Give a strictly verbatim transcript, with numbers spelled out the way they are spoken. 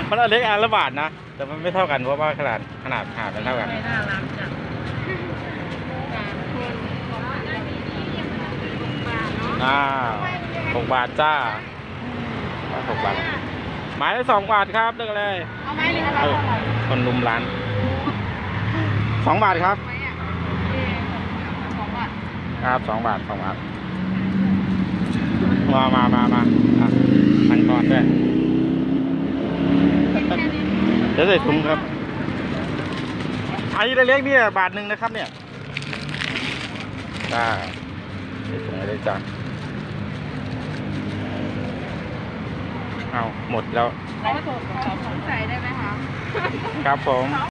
มันอันเล็กอันละบาทนะแต่มันไม่เท่ากันเพราะว่าขนาดขนาดขนาดมันเท่ากันน่ารักจังอ่าหกบาทจ้าหกบาทหมายละสองบาทครับเลือกอะไรเอาไหมหรือเอาคนลุมร้านสองบาทครับครับสองบาทสองบาทมามามามาพันก่อนด้วยเดี๋ยวใส่ถุงครับไอ้เล็กๆเนี่ยบาทหนึ่งนะครับเนี่ยจ้าใส่ถุงอะไรจ้าเอาหมดแล้วใส่ได้ไหมคะครับผม